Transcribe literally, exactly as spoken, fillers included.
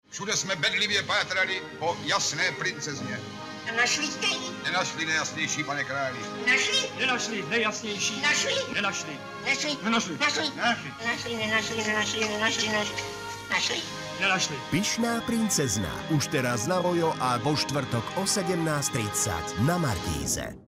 Všude jsme bedlivě pátrali po jasné princezně. Našli jste ji? Nenašli nejasnější, pane králi. Našli? Nenašli, nejasnější. Našli? Nenašli. Našli? Nenašli. Našli? Nenašli. Našli, nenašli, nenašli, nenašli, nenašli. Našli? Nenašli. Pyšná princezna. Už teraz na Vojo a vo štvrtok o sedemnásť tridsať na Markíze.